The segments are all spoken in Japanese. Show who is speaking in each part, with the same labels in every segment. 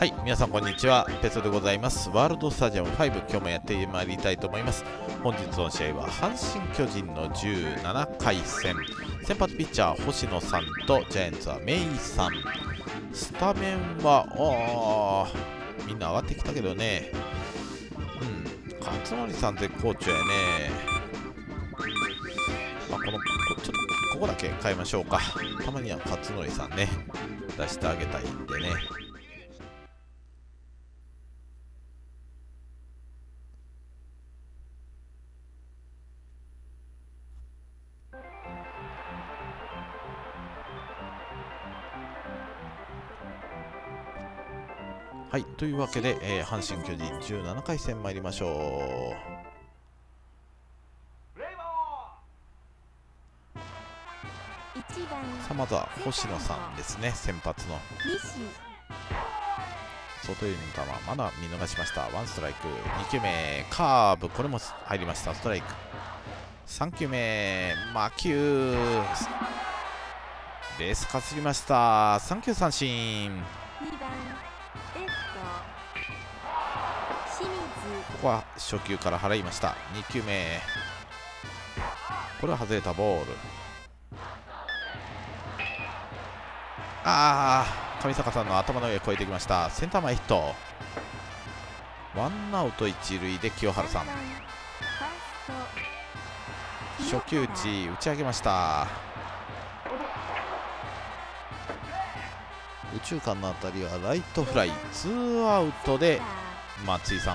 Speaker 1: はい、皆さんこんにちは。ペソでございます。ワールドスタジアム5、今日もやってまいりたいと思います。本日の試合は阪神巨人の17回戦。先発ピッチャー星野さんとジャイアンツはメイさん。スタメンはみんな上がってきたけどね。勝則さん絶好調やね。ちょっとここだけ変えましょうか。たまには勝則さんね出してあげたいんでね。はい、というわけで、阪神巨人17回戦参りましょう。さあまずは星野さんですね、先発の外寄りの球まだ見逃しました。ワンストライク、2球目カーブ、これも入りました。ストライク、3球目魔球、ベースかすりました。3球三振。ここは初球から払いました。2球目、これは外れたボール。上坂さんの頭の上越えてきました。センター前ヒット。ワンアウト一塁で清原さん、初球打ち上げました。右中間の当たりはライトフライ。ツーアウトで松井さん、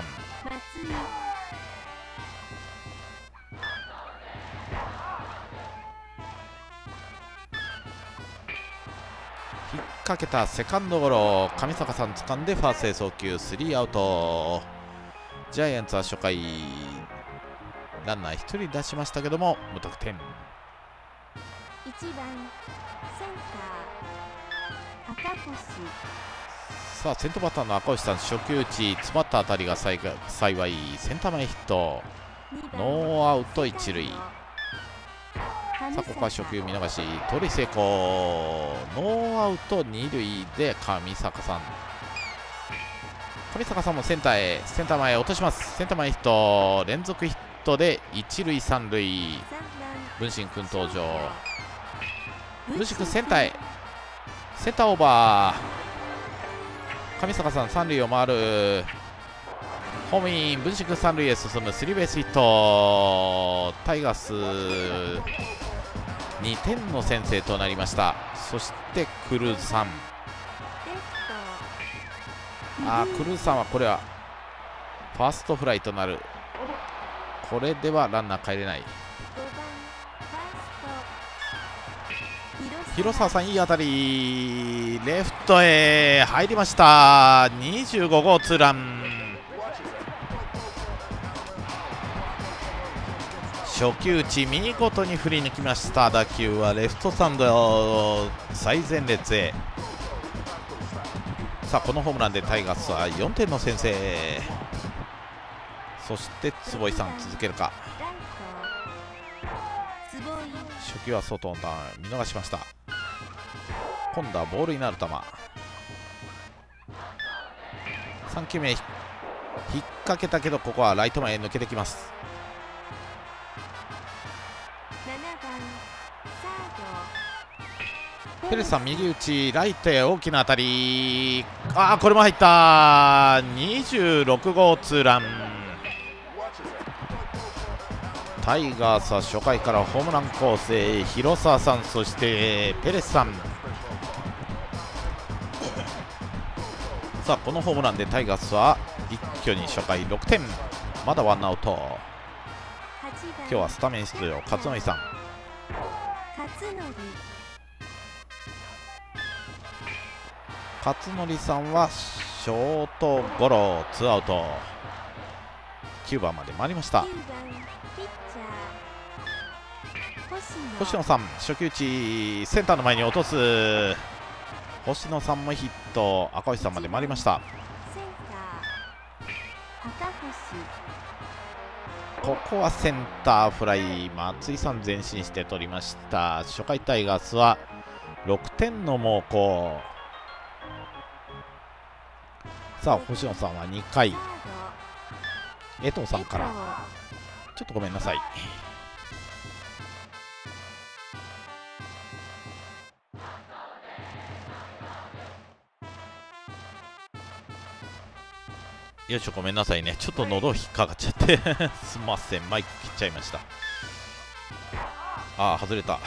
Speaker 1: 引っ掛けたセカンドゴロ、上坂さん掴んでファーストへ送球、スリーアウト。ジャイアンツは初回ランナー1人出しましたけども無得点。1番センター赤星。さあ先頭バッターの赤星さん、初球打ち詰まった当たりが幸いセンター前ヒット。ノーアウト一塁。さあここは初球見逃し、盗塁成功。ノーアウト二塁で上坂さん。上坂さんもセンターへ、センター前へ落とします。センター前ヒット、連続ヒットで一塁三塁。文心君登場。文心君センターへ、センターオーバー。上坂さん三塁を回る。ホームイン。文心君三塁へ進むスリーベースヒット。タイガース2点の先制となりました。そしてクルーズさん、クルーズさんはこれはファーストフライとなる。これではランナー帰れない。広沢さんいい当たり、レフトへ入りました。25号ツーラン。初球打ち見事に振り抜きました。打球はレフトスタンド最前列へ。さあこのホームランでタイガースは4点の先制。そして坪井さん続けるか。初球は外のターン見逃しました。今度はボールになる球。3球目引っ掛けたけどここはライト前へ抜けてきます。ペレスさん右打ち、ライトへ大きな当たり。これも入った。26号ツーラン。タイガースは初回からホームラン構成。広沢さん、そしてペレスさん。さあこのホームランでタイガースは一挙に初回6点。まだワンアウト。今日はスタメン出場勝則さん。勝則さんはショートゴロ、ツーアウト。9番まで回りました。星野さん初球打ち、センターの前に落とす。星野さんもヒット。赤星さんまで回りました。ここはセンターフライ。松井さん前進して取りました。初回タイガースは6点の猛攻。 さあ星野さんは2回、江藤さんからちょっとごめんなさい。よいしょ、ごめんなさいね、ちょっと喉引っかかっちゃってすみません、マイク切っちゃいました。ああ、外れた。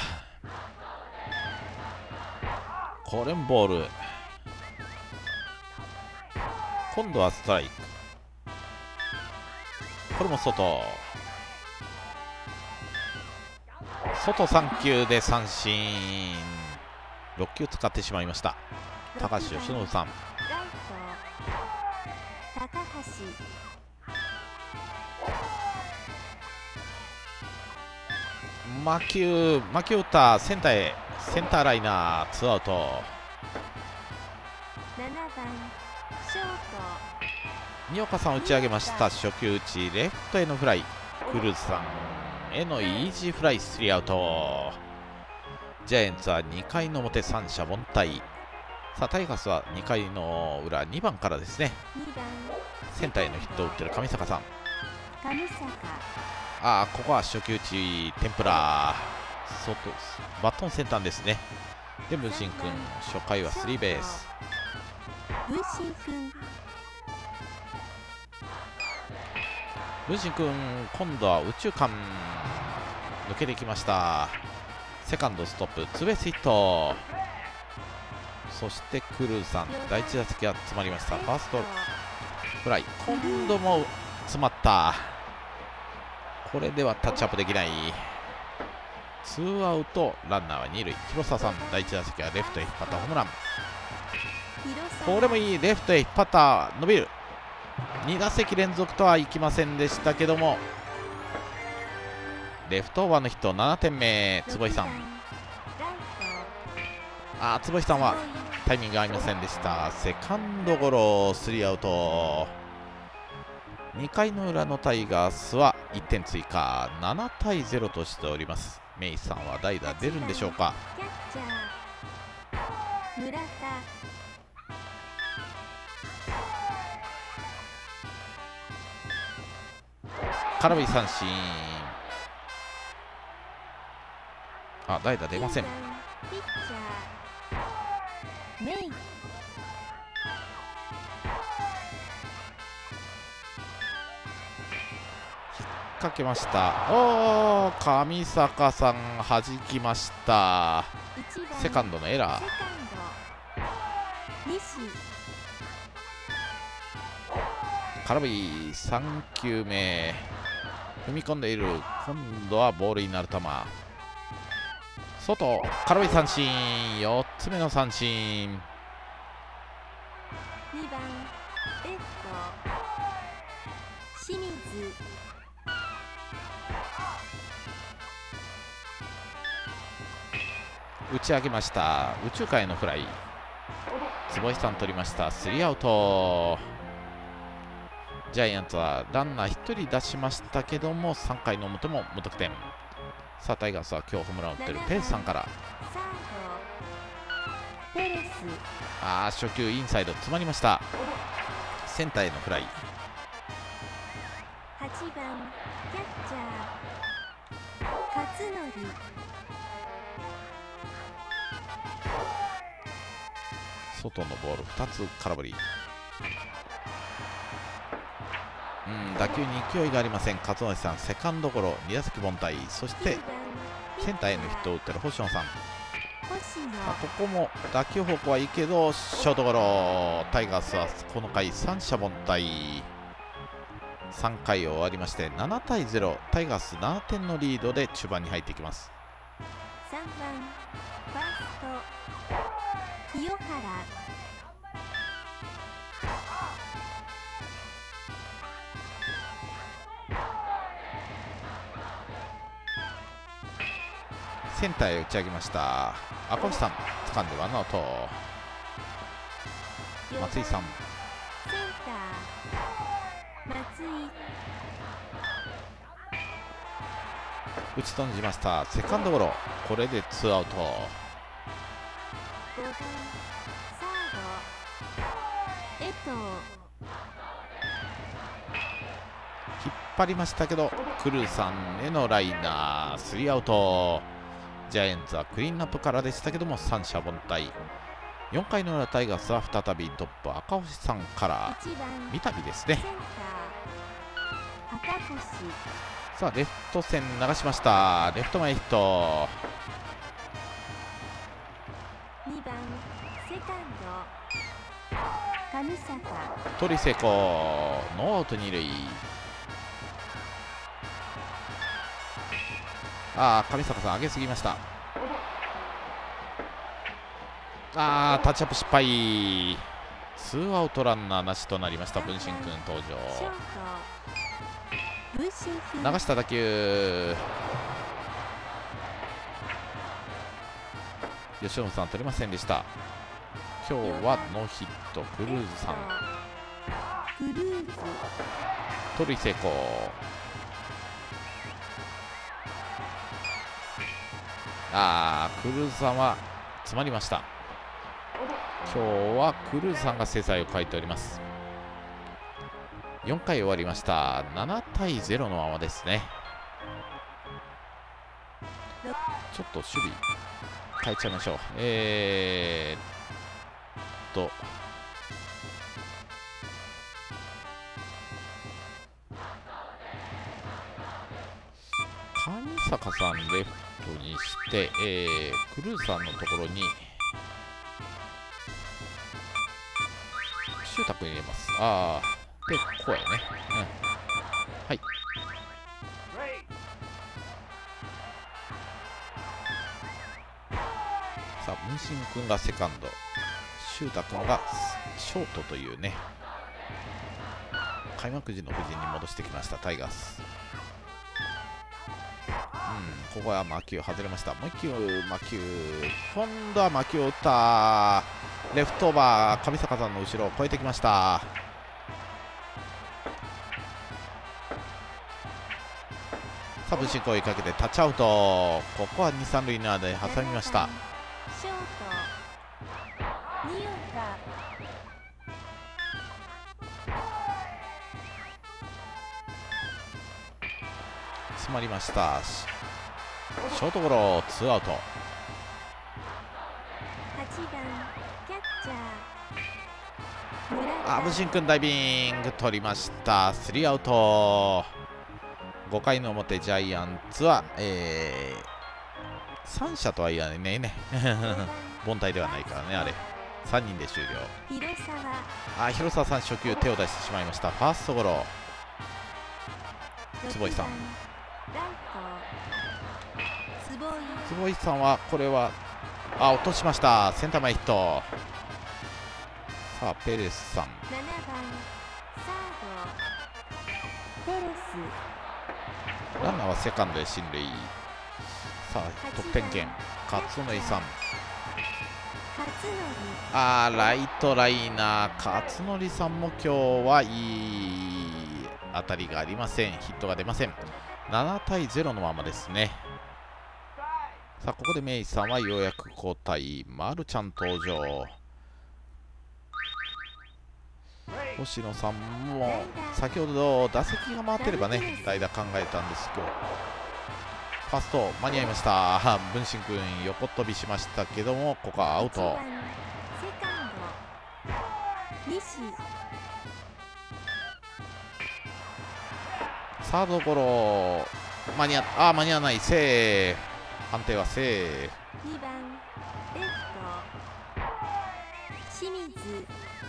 Speaker 1: コレンボール、今度はストライク、これも外3球で三振。6球使ってしまいました。高橋由伸さん。魔球打ったセンターへ、センターライナー、ツーアウト。新岡さん打ち上げました。初球打ち、レフトへのフライ、クルーズさんへのイージーフライ、スリーアウト。ジャイアンツは2回の表、三者凡退。さあタイガースは2回の裏、2番からですね。センターへのヒットを打ってる上坂さん。ああ、ここは初球打ち、天ぷら、外、バットン先端ですね。で、文心君、初回はスリーベース。文心君、今度は右中間、抜けてきました。セカンドストップ、ツーベースヒット。そしてクルーさん、第1打席は詰まりました。ファーストフライ、今度も詰まった。これではタッチアップできない。ツーアウト、ランナーは2塁。広沢さん、第1打席はレフトへ引っ張ったホームラン。これもいい、レフトへ引っ張った、伸びる。2打席連続とはいきませんでしたけども、レフトオーバーのヒット、7点目、坪井さん。坪井さんはタイミング合いませんでした。セカンドゴロ、スリーアウト。2回の裏のタイガースは1点追加、7対0としております。メイさんは代打出るんでしょうか。空振り三振。代打出ません。かけました。上坂さん弾きました。セカンドのエラー。空振り3球目、踏み込んでいる。今度はボールになる球、外、空振り三振、4つ目の三振。2番レフト清水。打ち上げました。右中間へのフライ、坪井さん取りました。スリーアウト。ジャイアンツはランナー1人出しましたけども、3回の表も無得点。さあタイガースは今日ホームランを打ってるペレスさんから。初球インサイド詰まりました。センターへのフライ。8番キャッチャー勝則。外のボール2つ空振り。打球に勢いがありません。勝則さん、セカンドゴロ、2打席凡退。そしてセンターへのヒットを打ってる星野さん。ここも打球方向はいいけどショートゴロ。タイガースはこの回三者凡退。3回を終わりまして7対0、タイガース7点のリードで中盤に入っていきます。3番ファースト清原。センターへ打ち上げました。赤星さん掴んでワンアウト。松井さん、打ち飛んじました。セカンドゴロ、これでツーアウト。5番サード江藤。 張りましたけどクルーさんへのライナー、スリーアウト。ジャイアンツはクリーンナップからでしたけども三者凡退。4回の裏タイガースは再びトップ赤星さんから三度ですね。さあレフト線流しました。レフト前ヒット。2番セカンド上坂盗塁成功。ノーアウト2塁。上坂さん上げすぎました。タッチアップ失敗。ツーアウトランナーなしとなりました。文心君登場。流した打球、吉野さん取れませんでした。今日はノーヒット。クルーズさん盗塁成功。クルーズさんは詰まりました。今日はクルーズさんが精彩を欠いております。4回終わりました。7対0のままですね。ちょっと守備変えちゃいましょう。上坂さんレフトにして、クルーさんのところにシュータ君入れます。で、こうやね。はい。さあ、文心君がセカンド、シュータ君がショートというね、開幕時の布陣に戻してきました、タイガース。ここは魔球外れました。もう1球魔球、今度は魔球を打った。レフトオーバー、上坂さんの後ろを越えてきました。さあ文心君を追いかけてタッチアウト。ここは2、3塁ナーで挟みました。詰まりました。ショートゴロ、ツーアウト。文心君ダイビング取りました。スリーアウト。5回の表ジャイアンツは、3者とはいえね凡退ではないからね。あれ3人で終了。広沢さん初球手を出してしまいました。ファーストゴロ。坪井さんはこれは落としました。センター前ヒット。さあペレスさん、ランナーはセカンドへ進塁。さあ得点圏勝則さん、ライトライナー勝則さんも今日はいい当たりがありません。ヒットが出ません。7対0のままですね。さあここでメイさんはようやく交代。マルちゃん登場。星野さんも先ほど打席が回ってればね代打考えたんですけど、ファースト間に合いました。文心君横飛びしましたけども、ここはアウト。サードゴロ、間に合わない。セーフ。判定はセーフ。2番レフト清水、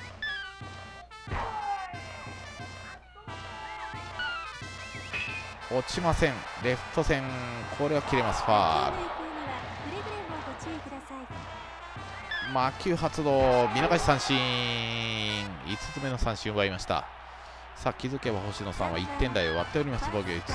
Speaker 1: 落ちません。レフト線、これは切れます。ファール。魔球発動、見逃し三振。5つ目の三振を奪いました。さあ気づけば星野さんは1点台を割っております。防御率。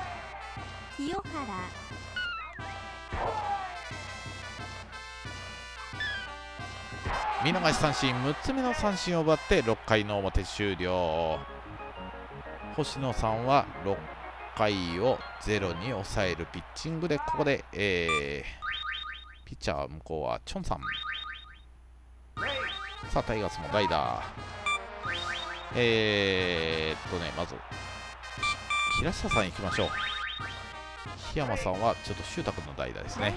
Speaker 1: 見逃し三振、6つ目の三振を奪って6回の表終了。星野さんは6回を0に抑えるピッチングで、ここで、ピッチャー向こうはチョンさん。さあタイガースも代打。まず平下さん行きましょう。檜山さんはちょっと秀太君の代打ですね。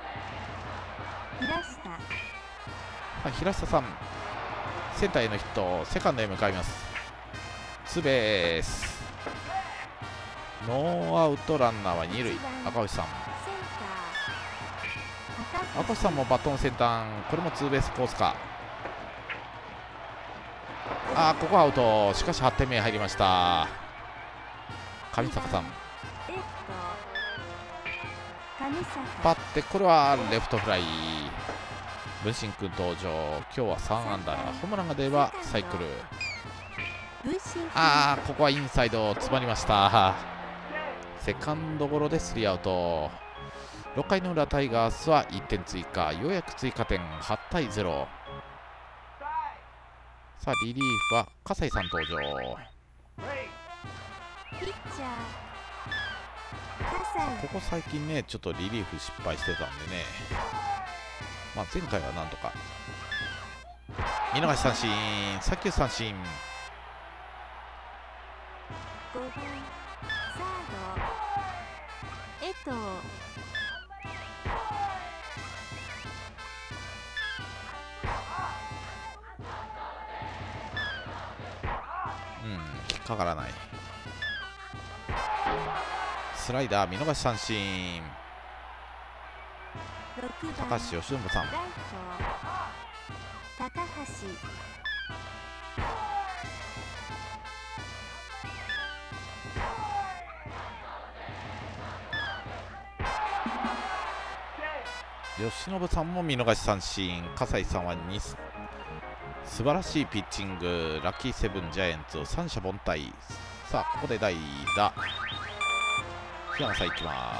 Speaker 1: 平下さんセンターへのヒット、セカンドへ向かいます。ツーベース、ノーアウトランナーは二塁。赤星さん、赤星さんもバトン先端、これもツーベースコースか。ここはアウト。しかし8点目入りました。上坂さんパッて、これはレフトフライ。文心君登場。今日は3安打、ホームランが出ればサイクル。ここはインサイド詰まりました。セカンドゴロでスリーアウト。6回の裏タイガースは1点追加、ようやく追加点。8対0。さあリリーフは葛西さん登場。ここ最近ねちょっとリリーフ失敗してたんでね、前回はなんとか。見逃し三振、3球三振。5番サード江藤。引っかからない。スライダー見逃し三振。高橋由伸さん。高橋由伸さんも見逃し三振。葛西さんは素晴らしいピッチング。ラッキーセブンジャイアンツを三者凡退。さあここで代打檜山さんいきます。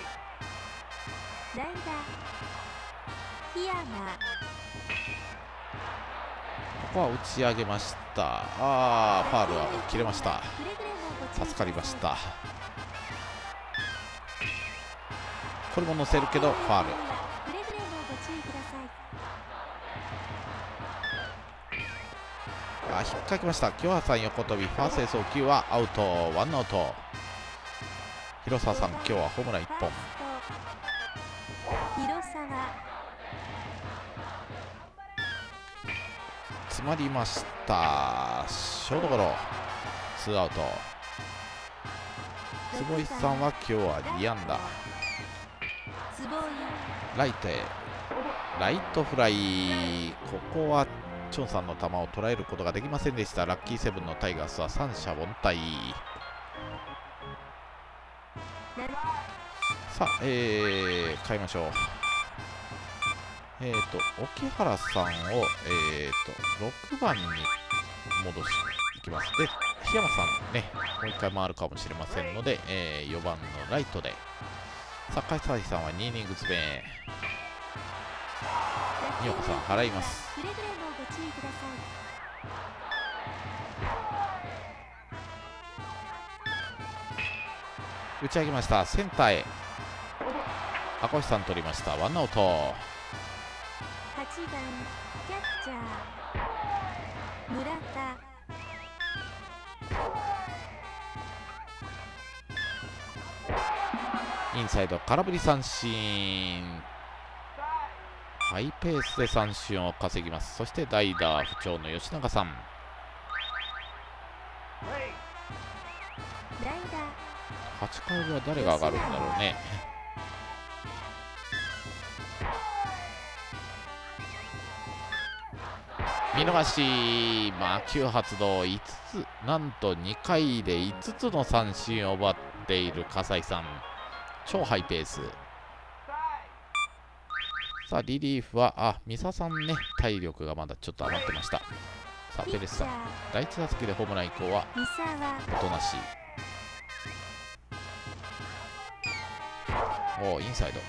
Speaker 1: 代打檜山、ここは打ち上げました。ファウルは切れました。助かりました。これも乗せるけどファウル。引っかきました。清原さん横跳び、ファーストへ送球はアウト。ワンアウト。広沢さん今日はホームラン1本。詰まりました。ショートゴロ、ツーアウト。坪井さんは今日は2安打。ライトへライトフライ。ここはチョンさんの球を捉えることができませんでした。ラッキーセブンのタイガースは三者凡退。さあ、変えましょう。沖原さんを、6番に戻していきます。で、檜山さんね、もう1回回るかもしれませんので、4番のライトで。さあ、葛西さんは2イニング詰め。宮岡さん払います。打ち上げました。センターへ赤星さん取りました。ワンアウト。8番キャッチャー村田。インサイド空振り三振。ハイペースで三振を稼ぎます。そして代打不調の吉永さん。8回裏は誰が上がるんだろうね。見逃し、魔球発動。5つ、なんと2回で5つの三振を奪っている葛西さん。超ハイペース。さあリリーフは三佐さんね、体力がまだちょっと余ってました。さあペレスさん、第1打席でホームラン以降はおとなしい。インサイド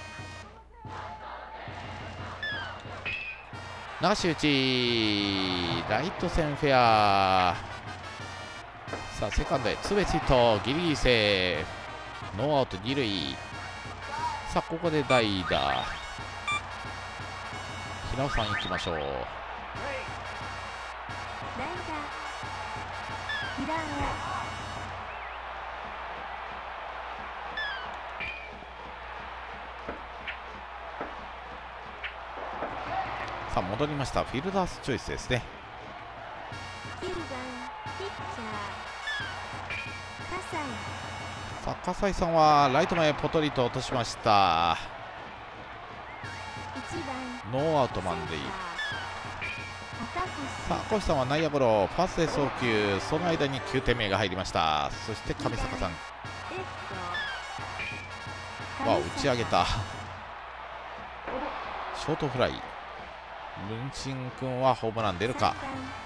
Speaker 1: 流し打ち、ライト線フェア。さあセカンドへツーベースヒット、ギリギリセーフ。ノーアウト2塁。さあここで代打平尾さん行きましょう。 さん戻りました。フィルダースチョイスですね。さあ葛西さんはライト前ポトリと落としました。ノーアウト満塁。さあ赤星さんは内野ゴロ、ファーストへ送球、その間に9点目が入りました。そして上坂さんは打ち上げた。ショートフライ。文心君はホームラン出るか。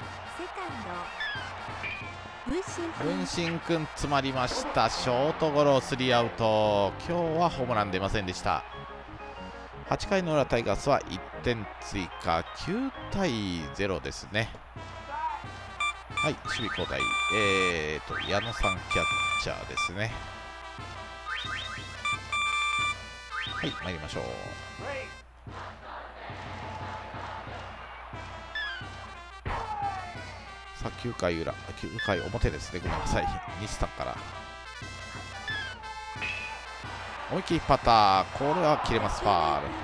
Speaker 1: 文心君詰まりました。ショートゴロ、スリーアウト。今日はホームラン出ませんでした。8回の裏タイガースは1点追加、9対0ですね。はい、守備交代。矢野さんキャッチャーですね。はい、参りましょう。さあ9回裏、9回表ですね。ごめんなさい。西さんから思いっきりパター、これは切れます。ファール。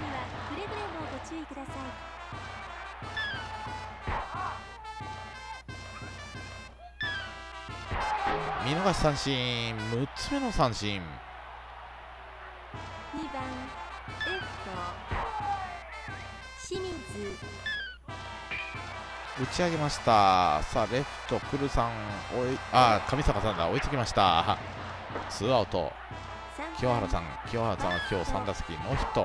Speaker 1: 見逃し三振、6つ目の三振。2番レフト清水打ち上げました。さあレフトクルさん上坂さんだ、追いつきました。ツーアウト。清原さんは今日3打席ノーヒット。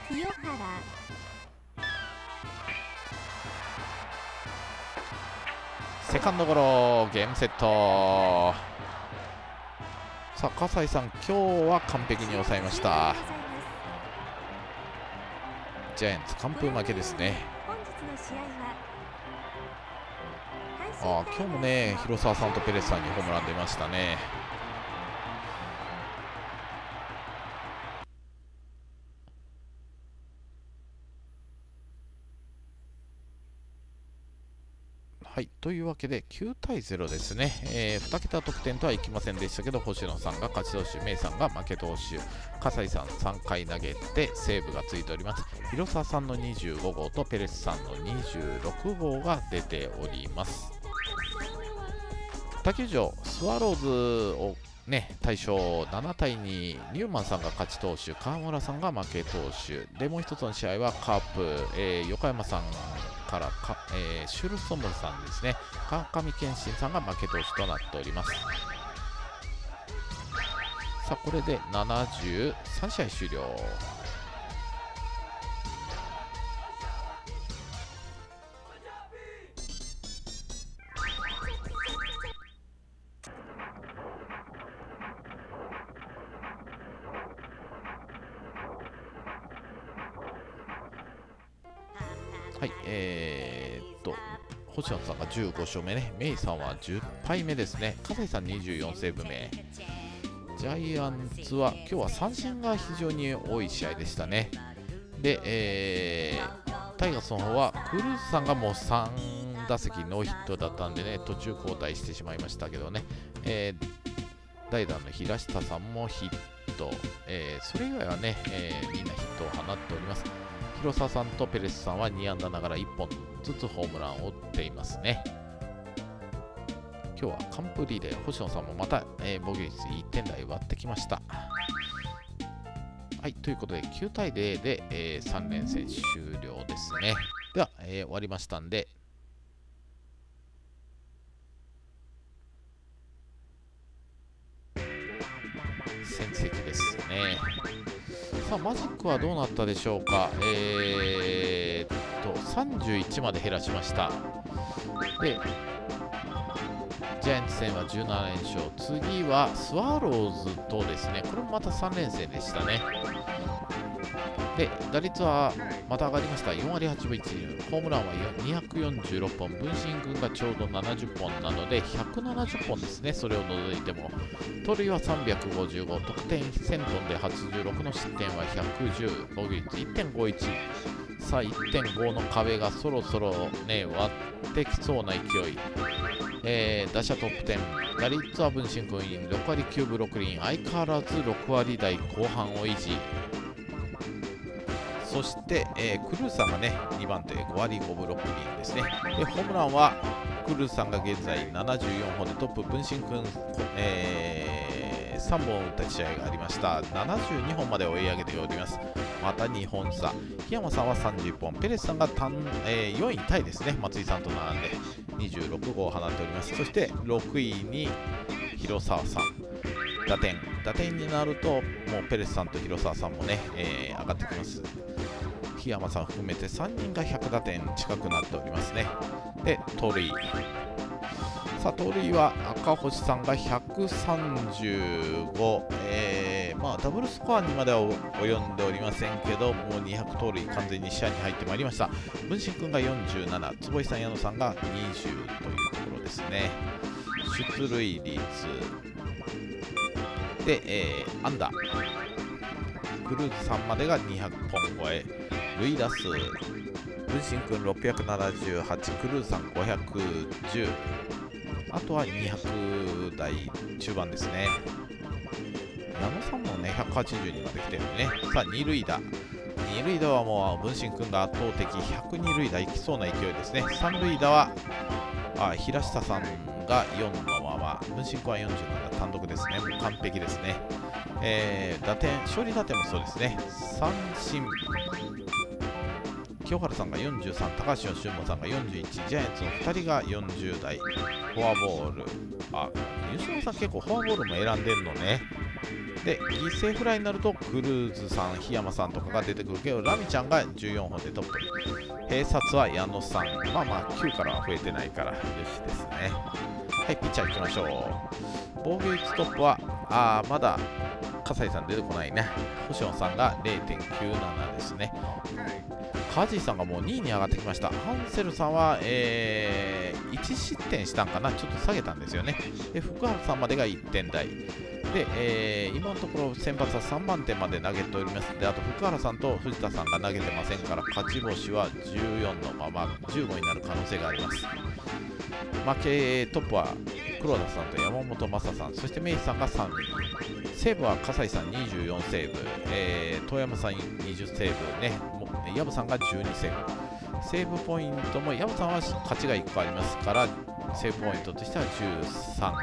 Speaker 1: セカンドゴロ、ゲームセット。さあ葛西さん、今日は完璧に抑えました。ジャイアンツ完封負けですね。今日もね、広沢さんとペレスさんにホームラン出ましたね。はい、というわけで9対0ですね。2桁得点とはいきませんでしたけど、星野さんが勝ち投手、メイさんが負け投手、葛西さん3回投げてセーブがついております。広沢さんの25号とペレスさんの26号が出ております。他球場スワローズをね、大勝7対2、ニューマンさんが勝ち投手、川村さんが負け投手で、もう一つの試合はカープ、横山さんからシュルソムルさんですね、川上健信さんが負け投手となっております。さあこれで73試合終了。はい、星野さんが15勝目ね、メイさんは10敗目ですね、葛西さん24セーブ目。ジャイアンツは今日は三振が非常に多い試合でしたね。で、タイガースの方はクルーズさんがもう3打席ノーヒットだったんでね、途中交代してしまいましたけどね、代打の平下さんもヒット、それ以外はね、みんなヒットを放っております。広沢さんとペレスさんは2安打ながら1本ずつホームランを打っていますね。今日は完封リーで星野さんもまた、防御率1点台割ってきました。はい、ということで9対0で、3連戦終了ですね。では、終わりましたんで、戦績ですね。さあマジックはどうなったでしょうか。31まで減らしました。でジャイアンツ戦は17連勝、次はスワローズとですね、これもまた3連戦でしたね。で打率はまた上がりました。4割8分1厘、ホームランは246本、文心君がちょうど70本なので170本ですね。それを除いても盗塁は355、得点1000本で86の失点は110、防御率 1.51。 さあ 1.5 の壁がそろそろね割ってきそうな勢い。打者トップ10、打率は文心君6割9分6厘、相変わらず6割台後半を維持。 そして、クルーさんがね2番手5割5分6厘ですね。でホームランはクルーさんが現在74本でトップ、分身君、3本打った試合がありました。72本まで追い上げております。また2本差、檜山さんは31本、ペレスさんが4位タイですね。松井さんと並んで26号を放っております。そして6位に広沢さん、打点になるともうペレスさんと広沢さんもね、上がってきます。檜山さん含めて3人が100打点近くなっておりますね。で盗塁、さあ盗塁は赤星さんが135、ダブルスコアにまでは及んでおりませんけど、もう200盗塁完全に視野に入ってまいりました。文心君が47、坪井さん、矢野さんが20というところですね。出塁率で、安打、クルーズさんまでが200本超え、塁打数、文心君678、クルーズさん510、あとは200台中盤ですね。矢野さんもね180にまで来てるね。さあ二塁打はもう文心君が圧倒的、102塁打いきそうな勢いですね。三塁打は平下さんが4のまま、文心君は47、単独ですね。もう完璧ですね。勝利打点もそうですね。三振、清原さんが43、高橋俊馬さんが41、ジャイアンツの2人が40代、フォアボール、吉野さん結構フォアボールも選んでるのね。で犠牲フライになるとクルーズさん、檜山さんとかが出てくるけど、ラミちゃんが14本でトップ、併殺は矢野さん、9からは増えてないからよしですね。はい、ピッチャーいきましょう。防御率トップはまだ葛西さん出てこないね。星野さんが 0.97 ですね。カジーさんがもう2位に上がってきました。ハンセルさんは、1失点したんかな、ちょっと下げたんですよね。で福原さんまでが1点台で、今のところ先発は3番手まで投げております。であと福原さんと藤田さんが投げてませんから、勝ち星は14のまま15になる可能性があります。負けトップは黒田さんと山本昌さん、そして明治さんが3位、西武は葛西さん24セーブ、遠山さん20セーブね、薮さんが12セーブ、セーブポイントも薮さんは勝ちが1個ありますから、セーブポイントとしては13、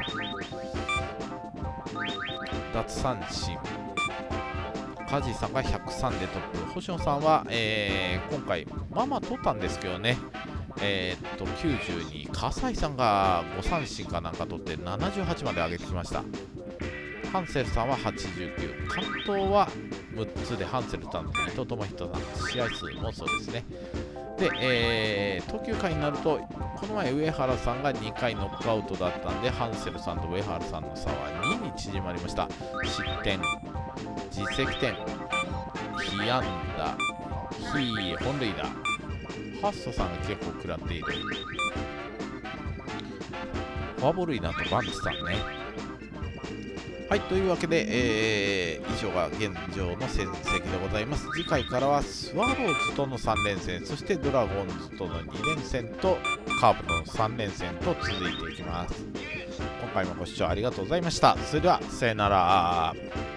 Speaker 1: 奪三振、梶井さんが103でトップ、星野さんは、今回取ったんですけどね、92、葛西さんが5三振かなんか取って78まで上げてきました。ハンセルさんは89、完投は6つでハンセルさんと伊藤智人さん、試合数もそうですね。で、投球回になると、この前上原さんが2回ノックアウトだったんで、ハンセルさんと上原さんの差は2に縮まりました。失点、実績点、被安打、被本塁打、ファーストさんが結構食らっている。フォアボールになるとバンチさんね。はい、というわけで、以上が現状の戦績でございます。次回からはスワローズとの3連戦、そしてドラゴンズとの2連戦とカープとの3連戦と続いていきます。今回もご視聴ありがとうございました。それではさよなら。